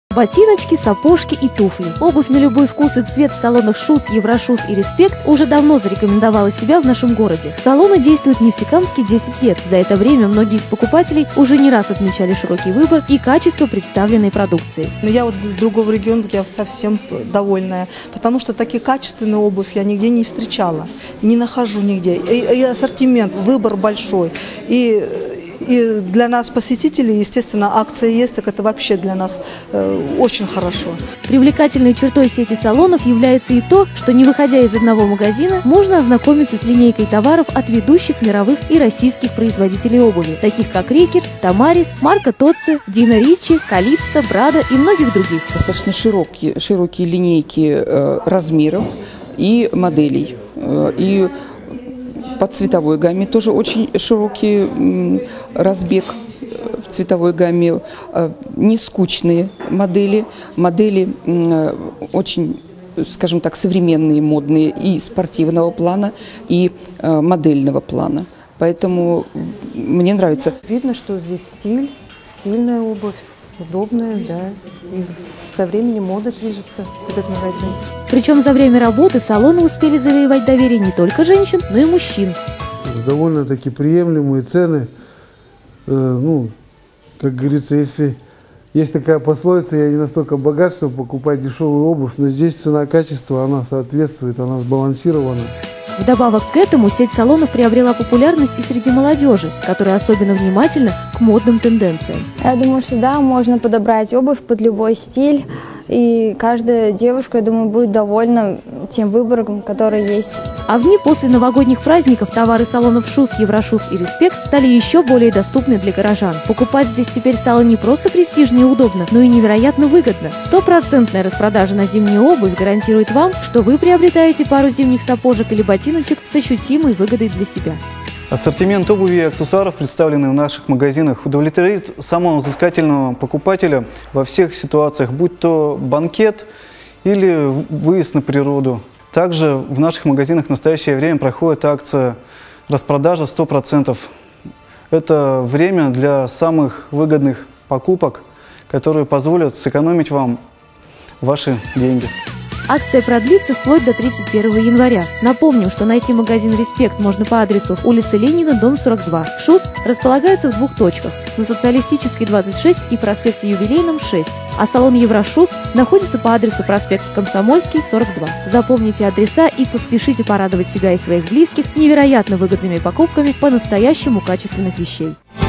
Ботиночки, сапожки и туфли. Обувь на любой вкус и цвет в салонах ШУС, Еврошуз и Респект уже давно зарекомендовала себя в нашем городе. Салоны действуют в Нефтекамске 10 лет. За это время многие из покупателей уже не раз отмечали широкий выбор и качество представленной продукции. Я вот другого региона, я совсем довольная, потому что такие качественные обувь я нигде не встречала, не нахожу нигде. И ассортимент, выбор большой. И для нас, посетителей, естественно, акция есть, так это вообще для нас очень хорошо. Привлекательной чертой сети салонов является и то, что, не выходя из одного магазина, можно ознакомиться с линейкой товаров от ведущих мировых и российских производителей обуви, таких как Рикер, Тамарис, Марко Тоцци, Дина Ричи, Калипсо, Брада и многих других. Достаточно широкие линейки размеров и моделей. И по цветовой гамме тоже очень широкий разбег в цветовой гамме, не скучные модели очень, скажем так, современные, модные и спортивного плана, и модельного плана. Поэтому мне нравится. Видно, что здесь стильная обувь, удобная, да, и со временем мода движется в этот магазин. Причем за время работы салоны успели завоевать доверие не только женщин, но и мужчин. Довольно-таки приемлемые цены. Как говорится, если есть такая пословица, я не настолько богат, чтобы покупать дешевую обувь, но здесь цена-качество, она соответствует, она сбалансирована. Вдобавок к этому сеть салонов приобрела популярность и среди молодежи, которая особенно внимательна к модным тенденциям. Я думаю, что да, можно подобрать обувь под любой стиль, и каждая девушка, я думаю, будет довольна тем выбором, который есть. А в дни после новогодних праздников товары салонов ШУС, Еврошуз и Респект стали еще более доступны для горожан. Покупать здесь теперь стало не просто престижно и удобно, но и невероятно выгодно. 100% распродажа на зимнюю обувь гарантирует вам, что вы приобретаете пару зимних сапожек или ботиночек с ощутимой выгодой для себя. Ассортимент обуви и аксессуаров, представленный в наших магазинах, удовлетворит самого взыскательного покупателя во всех ситуациях, будь то банкет или выезд на природу. Также в наших магазинах в настоящее время проходит акция распродажа 100%. Это время для самых выгодных покупок, которые позволят сэкономить вам ваши деньги. Акция продлится вплоть до 31 января. Напомним, что найти магазин «Респект» можно по адресу улица Ленина, дом 42. ШУС располагается в двух точках – на Социалистической 26 и проспекте Юбилейном 6. А салон «Еврошуз» находится по адресу проспект Комсомольский, 42. Запомните адреса и поспешите порадовать себя и своих близких невероятно выгодными покупками по-настоящему качественных вещей.